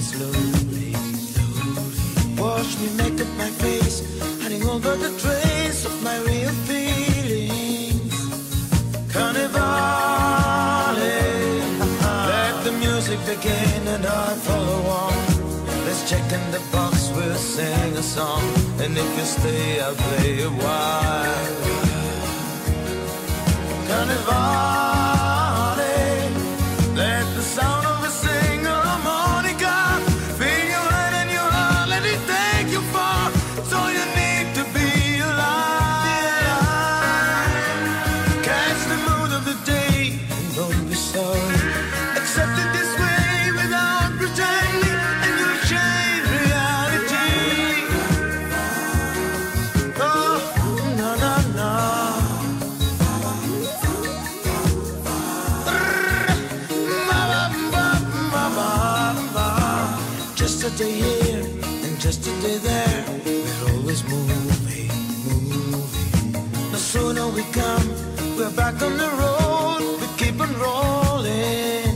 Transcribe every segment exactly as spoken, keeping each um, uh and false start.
slowly. Wash me, make up my face, hiding over the trace of my real feelings. Carnivale, let the music begin and I follow on. Let's check in the box, we'll sing a song, and if you stay, I'll play a while. Carnivale, let the sound of a single harmonica fill your head and your heart, let it take you far. So you need to be alive. Catch the mood of the day and don't be sorry. Accept it this way without pretending, and you'll change reality. Oh, no, no, no. Just a day here and just a day there, we're always moving, moving. The sooner we come, we're back on the road, we keep on rolling.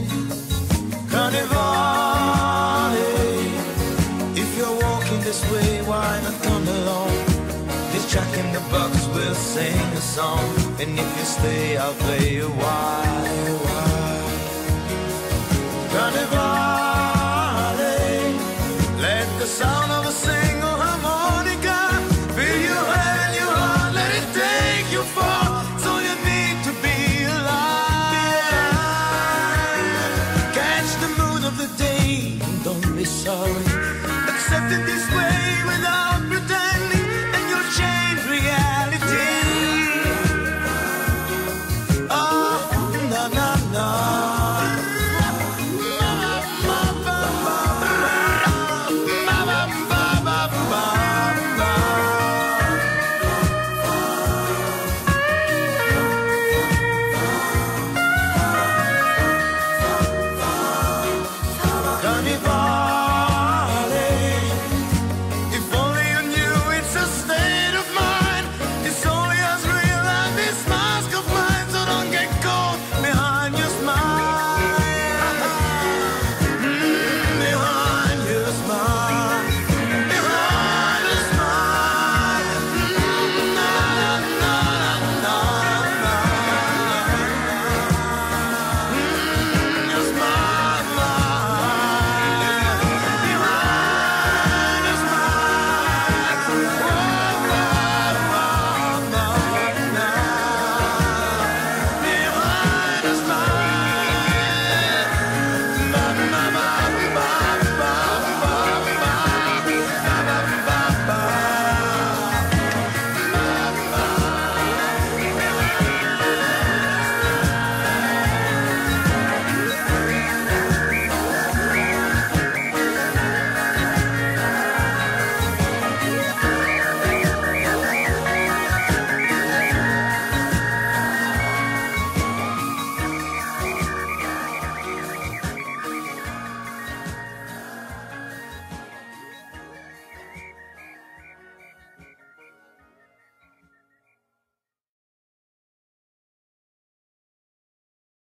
Carnivale, if you're walking this way, why not come along? This track in the box, we'll sing a song, and if you stay, I'll play a while. Carnivale, let the sound of a single harmonica fill your head and your heart, let it take you far. So you need to be alive. Catch the mood of the day and don't be sorry. Accept it this way